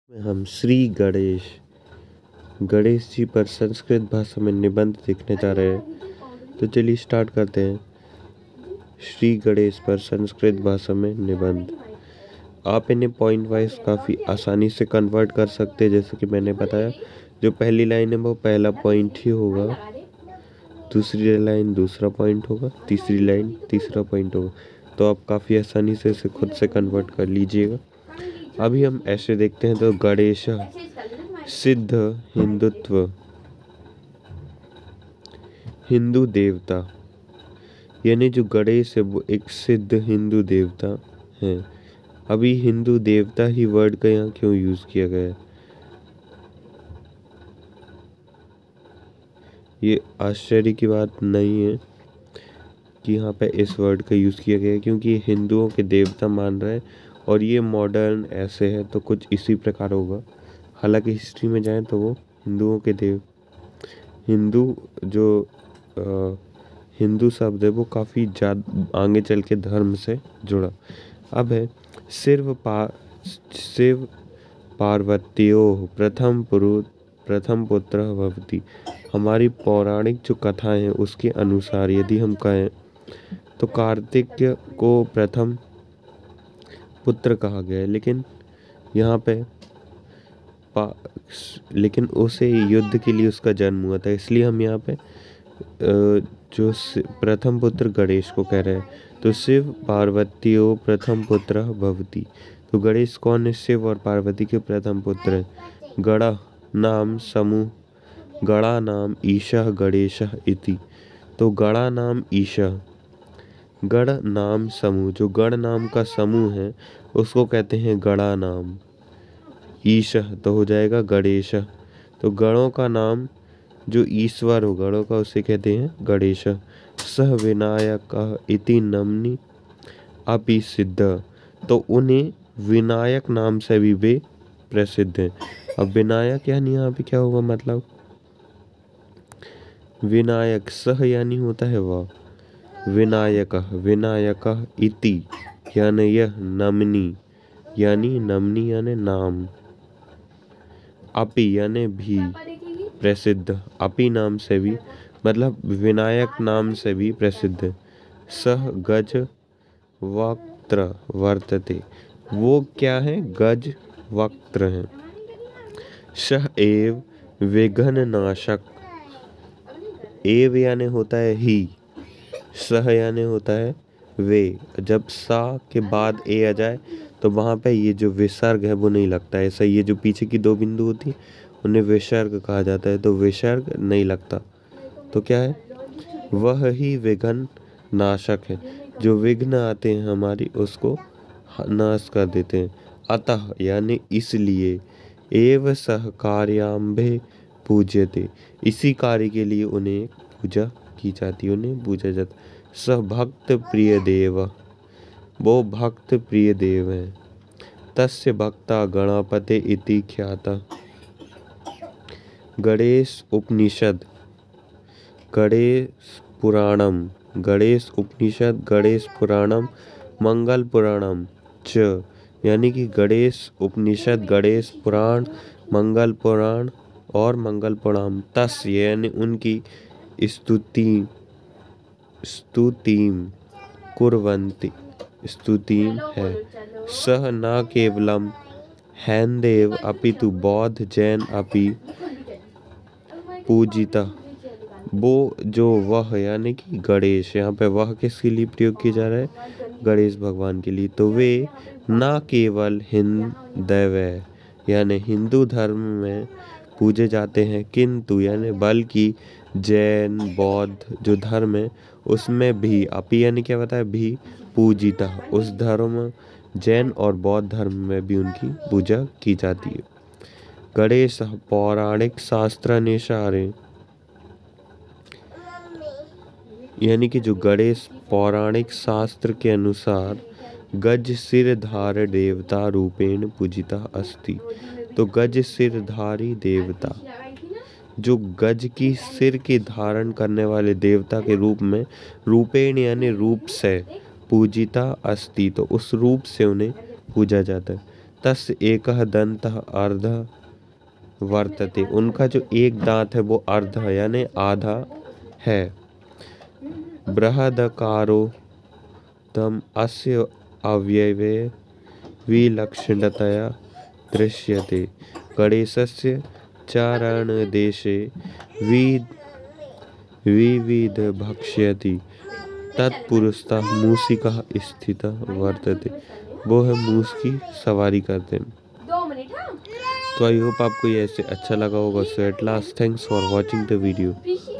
में हम श्री गणेश गणेश जी पर संस्कृत भाषा में निबंध देखने जा रहे हैं। तो चलिए स्टार्ट करते हैं। श्री गणेश पर संस्कृत भाषा में निबंध। आप इन्हें पॉइंट वाइज काफ़ी आसानी से कन्वर्ट कर सकते हैं। जैसे कि मैंने बताया, जो पहली लाइन है वो पहला पॉइंट ही होगा, दूसरी लाइन दूसरा पॉइंट होगा, तीसरी लाइन तीसरा पॉइंट होगा। तो आप काफ़ी आसानी से इसे खुद से कन्वर्ट कर लीजिएगा। अभी हम ऐसे देखते हैं तो गणेश सिद्ध हिंदुत्व, हिंदू देवता, यानी जो गणेश है वो एक सिद्ध हिंदू देवता है। अभी हिंदू देवता ही वर्ड का यहाँ क्यों यूज किया गया है, ये आश्चर्य की बात नहीं है कि यहाँ पे इस वर्ड का यूज किया गया है, क्योंकि ये हिंदुओं के देवता मान रहे हैं और ये मॉडर्न ऐसे है तो कुछ इसी प्रकार होगा। हालांकि हिस्ट्री में जाएं तो वो हिंदुओं के हिंदू जो हिंदू शब्द है वो काफ़ी ज़्यादा आगे चल के धर्म से जुड़ा। अब है शिव पार्वत्योः प्रथम पुत्र भवति। हमारी पौराणिक जो कथा है उसके अनुसार यदि हम कहें तो कार्तिक को प्रथम पुत्र कहा गया है, लेकिन यहाँ पे लेकिन उसे युद्ध के लिए उसका जन्म हुआ था, इसलिए हम यहाँ पे जो प्रथम पुत्र गणेश को कह रहे हैं। तो शिव पार्वत्यो प्रथम पुत्र भवति। तो गणेश कौन है? शिव और पार्वती के प्रथम पुत्र हैं। गणा नाम ईशः गणेशः इति। तो गणा नाम ईशः, गण नाम समूह, जो गण नाम का समूह है उसको कहते हैं गणा नाम। ईशः तो हो जाएगा गणेश। तो गणों का नाम जो ईश्वर हो गणों का उसे कहते हैं गणेश। सह विनायक इति नमनि अपि सिद्ध। तो उन्हें विनायक नाम से भी वे प्रसिद्ध हैं। अब विनायक यानी यहाँ पे क्या होगा, मतलब विनायक सह यानी होता है वह, विनायक इति यानी यह, नमनि यानी नाम, अपि यानी भी, प्रसिद्ध अपि नाम से भी, मतलब विनायक नाम से भी प्रसिद्ध है। सह गज वक्त्र वर्तते। वो क्या है? गज वक्त्र है। सह एव विघ्न नाशक। एव यानी होता है ही, सह यानी होता है वे। जब सा के बाद ए आ जाए तो वहाँ पे ये जो विसर्ग है वो नहीं लगता है। ऐसा ये जो पीछे की दो बिंदु होती है उन्हें विसर्ग कहा जाता है, तो विसर्ग नहीं लगता। तो क्या है? वह ही विघ्न नाशक है, जो विघ्न आते हैं हमारी उसको नाश कर देते हैं। अतः यानी इसलिए, एव सह कार्याम्भे पूज्यते, इसी कार्य के लिए उन्हें पूजा की जाती है, उन्हें पूजा जाता है। स भक्त प्रिय देव, वो भक्त प्रिय देव है। तस्य भक्ता गणपते इति ख्याता। गणेश उपनिषद, गणेश पुराणम, गणेश उपनिषद, गणेश पुराणम, मंगल पुराणम च, यानी कि गणेश उपनिषद, गणेश पुराण, मंगल पुराण और मंगल पुराण, तस्य यानी उनकी स्तुतिम कुर्वन्ति, स्तुतिम है। सह न केवलम हैन्देव अपितु बौद्ध जैन अपि पूजिता। वो जो वह यानी कि गणेश, यहाँ पे वह किसके लिए प्रयोग किया जा रहा है? गणेश भगवान के लिए। तो वे न केवल हिंदैव यानी हिंदू धर्म में पूजे जाते हैं, किंतु यानी बल्कि जैन बौद्ध जो धर्म है उसमें भी, अपि यानी क्या बताया, भी, पूजिता, उस धर्म जैन और बौद्ध धर्म में भी उनकी पूजा की जाती है। गणेश पौराणिक शास्त्र अनुसार, यानी कि जो गणेश पौराणिक शास्त्र के अनुसार गज सिरधार देवता रूपेण पूजिता अस्ति। तो गज सिरधारी देवता, जो गज की सिर की धारण करने वाले देवता के रूप में, रूपेण यानी रूप से, पूजिता अस्ति, तो उस रूप से उन्हें पूजा जाता है। तस्य एकः दन्तः अर्धः वर्तते, उनका जो एक दांत है वो अर्ध यानी आधा है। बृहदकारो तम अस्य अव्यये विलक्षणतया दृश्यते। गणेशस्य चारणदेशे विविध भक्ष्यति तत्पुरस्तात् मूषिकः स्थितः वर्तते। वो है मूस की सवारी करते हैं। तो आई होप आपको ये ऐसे अच्छा लगा होगा। So at last thanks for watching the video.